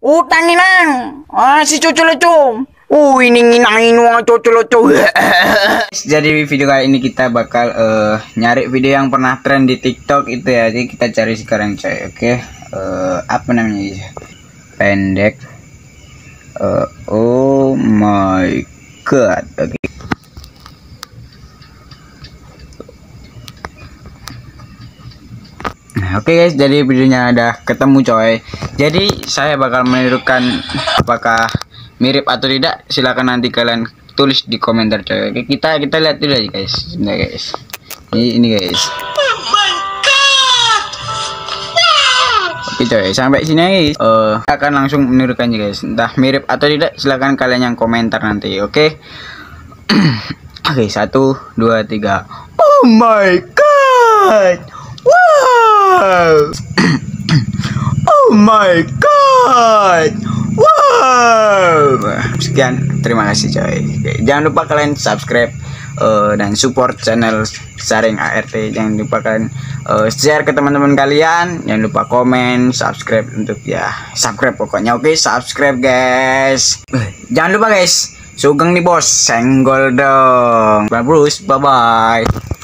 Utang inang. Si cucu lucu. Ini nginain uang cucu lucu. Jadi video kali ini kita bakal nyari video yang pernah tren di TikTok itu ya. Jadi kita cari sekarang coy. Oke. Apa namanya? Pendek. Oh my god. Oke. Oke guys, jadi videonya udah ketemu coy. Jadi saya bakal menirukan apakah mirip atau tidak. Silahkan nanti kalian tulis di komentar coy. Oke, kita lihat dulu aja guys. Sebentar guys. Ini guys. Oh my god. Oke coy, sampai sini guys. Akan langsung menirukannya guys. Entah mirip atau tidak, silahkan kalian yang komentar nanti. Oke. Oke, 1 2 3. Oh my god. Wow. Oh my god. Wow. Sekian, terima kasih coy. Oke, jangan lupa kalian subscribe dan support channel Saring ART. Jangan lupa kalian share ke teman-teman kalian. Jangan lupa komen, subscribe untuk ya subscribe pokoknya. Oke, subscribe guys. Jangan lupa guys, sugeng nih bos, senggol dong. Bye bye.